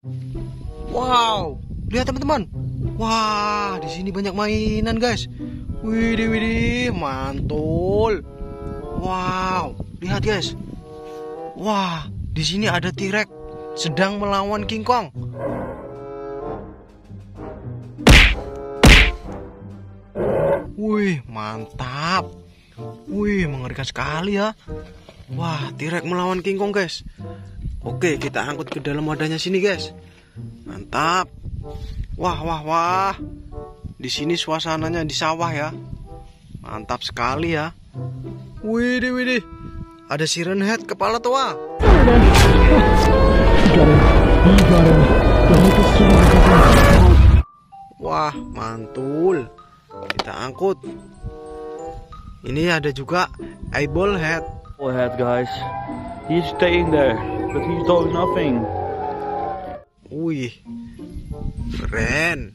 Wow, lihat teman-teman. Wah, di sini banyak mainan, guys. Widih, widih, mantul. Wow, lihat guys. Wah, di sini ada T-Rex sedang melawan King Kong. Wih, mantap. Wih, mengerikan sekali ya. Wah, T-Rex melawan King Kong, guys. Oke, kita angkut ke dalam wadahnya sini, guys. Mantap. Wah, wah, wah. Di sini suasananya di sawah ya. Mantap sekali ya. Widih, widih. Ada Siren Head kepala tua. Wah, mantul. Kita angkut. Ini ada juga Eyeball Head. Eyeball Head, guys. He's staying there, but he's doing nothing. Wih, keren.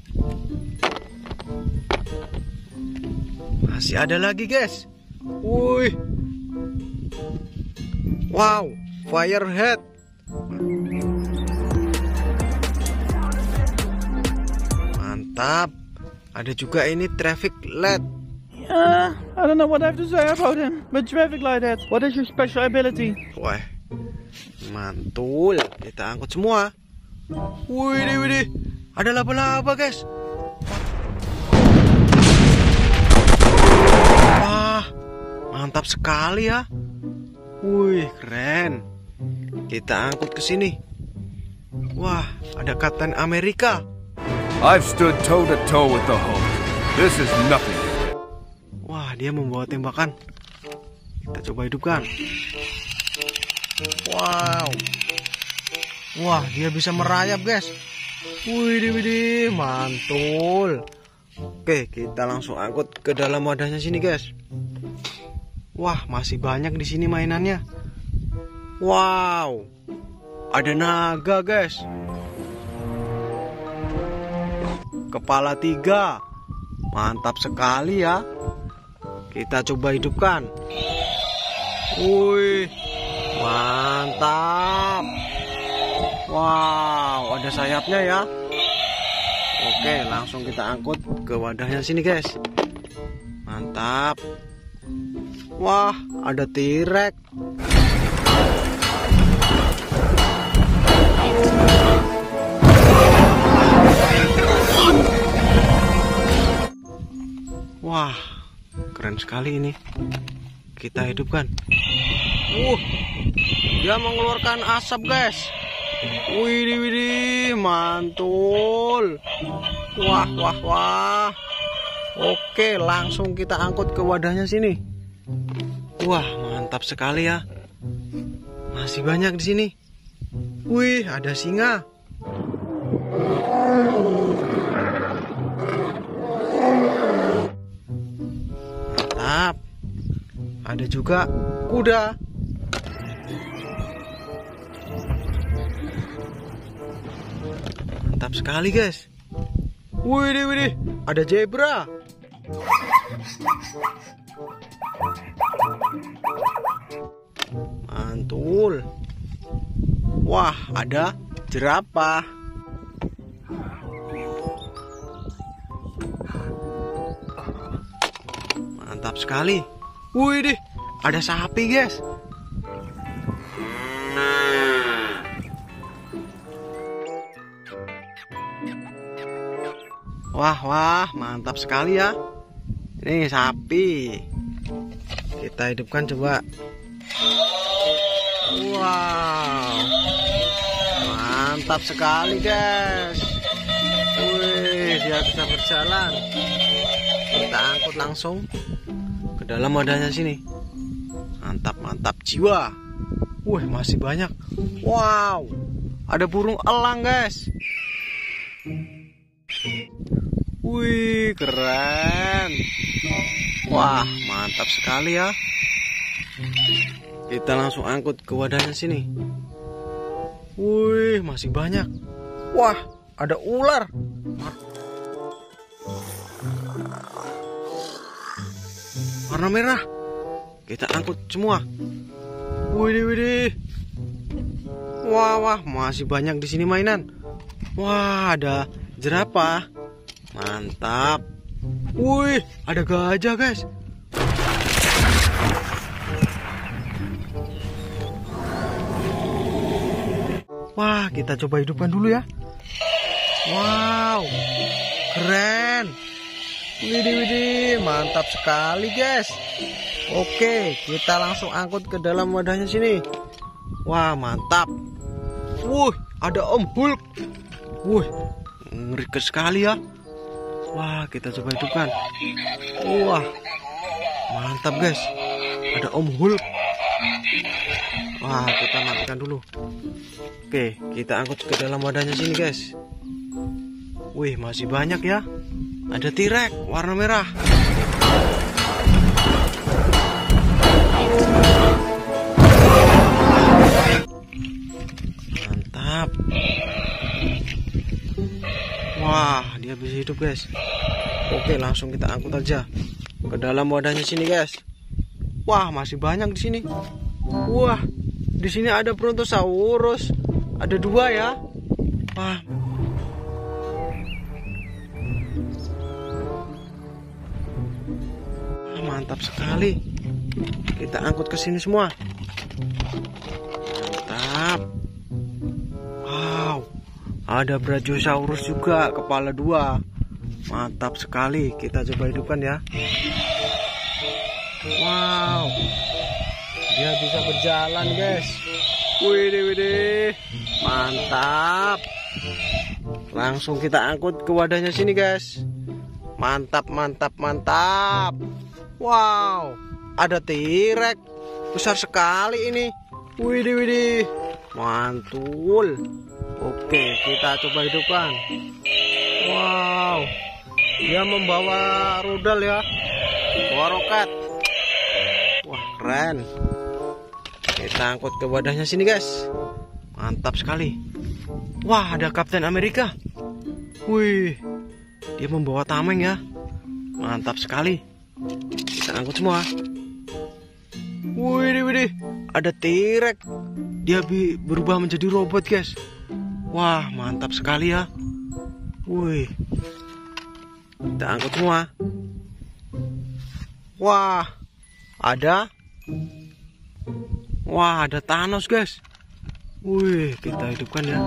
Masih ada lagi, guys. Wih. Wow, Firehead. Mantap. Ada juga ini Traffic Light. I don't know what I have to say about him, but Traffic Light Head, what is your special ability? Wah, mantul. Kita angkut semua. Widih, widih. Ada laba-laba, guys. Wah, mantap sekali ya. Wih, keren. Kita angkut ke sini. Wah, ada Kapten Amerika. I've stood toe to toe with the Hulk. This is nothing. Wah, dia membawa tembakan. Kita coba hidupkan. Wow. Wah, dia bisa merayap, guys. Widih, widih, mantul. Oke, kita langsung angkut ke dalam wadahnya sini, guys. Wah, masih banyak di sini mainannya. Wow, ada naga, guys. Kepala 3. Mantap sekali ya. Kita coba hidupkan. Wih, mantap. Wow, ada sayapnya ya. Oke, langsung kita angkut ke wadahnya sini, guys. Mantap. Wah, ada T-Rex. Wah, keren sekali ini. Kita hidupkan. Dia mengeluarkan asap, guys. Widih, widih, mantul. Wah, wah, wah. Oke, langsung kita angkut ke wadahnya sini. Wah, mantap sekali ya. Masih banyak di sini. Wih, ada singa. Mantap. Ada juga kuda. Mantap sekali, guys. Widih, widih, ada zebra. Mantul. Wah, ada jerapah. Mantap sekali. Widih, ada sapi, guys. Wah, wah, mantap sekali ya. Ini sapi. Kita hidupkan coba. Wow, mantap sekali, guys. Wih, dia bisa berjalan. Kita angkut langsung ke dalam wadahnya sini. Mantap, mantap jiwa. Wih, masih banyak. Wow, ada burung elang, guys. Wih, keren. Wah, mantap sekali ya. Kita langsung angkut ke wadahnya sini. Wih, masih banyak. Wah, ada ular. Warna merah. Kita angkut semua. Widih, widih. Wah, masih banyak di sini mainan. Wah, ada jerapah. Mantap. Wih, ada gajah, guys. Wah, kita coba hidupkan dulu ya. Wow, keren. Widih, mantap sekali, guys. Oke, kita langsung angkut ke dalam wadahnya sini. Wah, mantap. Wuh, ada Om Hulk. Wuh, ngeri sekali ya. Wah, kita coba hidupkan. Wah, mantap, guys. Ada Om Hulk. Wah, kita matikan dulu. Oke, kita angkut ke dalam wadahnya sini, guys. Wih, masih banyak ya. Ada T-Rex warna merah. Mantap. Wah, dia bisa hidup, guys. Oke, langsung kita angkut aja ke dalam wadahnya sini, guys. Wah, masih banyak di sini. Wah, di sini ada Brontosaurus. Ada 2 ya. Wah. Mantap sekali. Kita angkut ke sini semua. Mantap. Wow. Ada Brachiosaurus juga, kepala 2. Mantap sekali. Kita coba hidupkan ya. Wow. Dia bisa berjalan, guys. Widih. Mantap. Langsung kita angkut ke wadahnya sini, guys. Mantap. Wow, ada T-Rex. Besar sekali ini. Widih. Mantul. Oke, kita coba hidupkan. Wow. Dia membawa rudal ya. Bawa roket. Wah, keren. Kita angkut ke wadahnya sini, guys. Mantap sekali. Wah, ada Kapten Amerika. Wih, dia membawa tameng ya. Mantap sekali. Kita angkut semua. Widih. Ada T-Rex. Dia berubah menjadi robot, guys. Wah, mantap sekali ya. Wih. Kita angkut semua. Wah, ada Thanos, guys. Wih, kita hidupkan ya.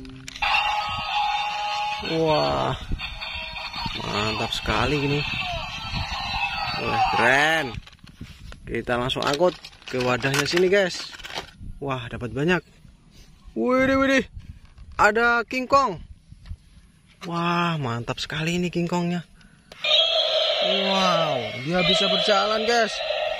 Wah, mantap sekali gini. Wah, keren. Kita langsung angkut ke wadahnya sini, guys. Wah, dapat banyak. Widih. Ada King Kong. Wah, mantap sekali ini King Kongnya. Wow, dia bisa berjalan, guys.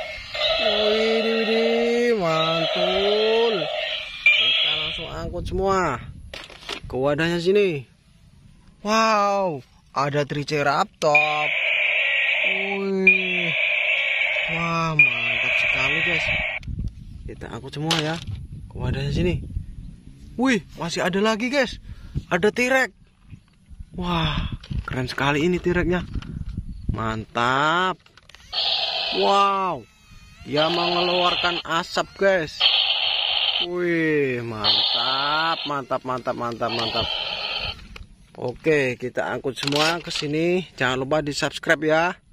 Widih, mantul. Kita langsung angkut semua ke wadahnya sini. Wow, ada Triceratops. Wih. Wah, mantap sekali, guys. Kita angkut semua ya ke wadahnya sini. Wih, masih ada lagi, guys. Ada T-Rex. Wah, keren sekali ini T-Rex-nya. Mantap. Wow, dia mengeluarkan asap, guys. Wih, mantap. Oke, kita angkut semua ke sini. Jangan lupa di-subscribe ya.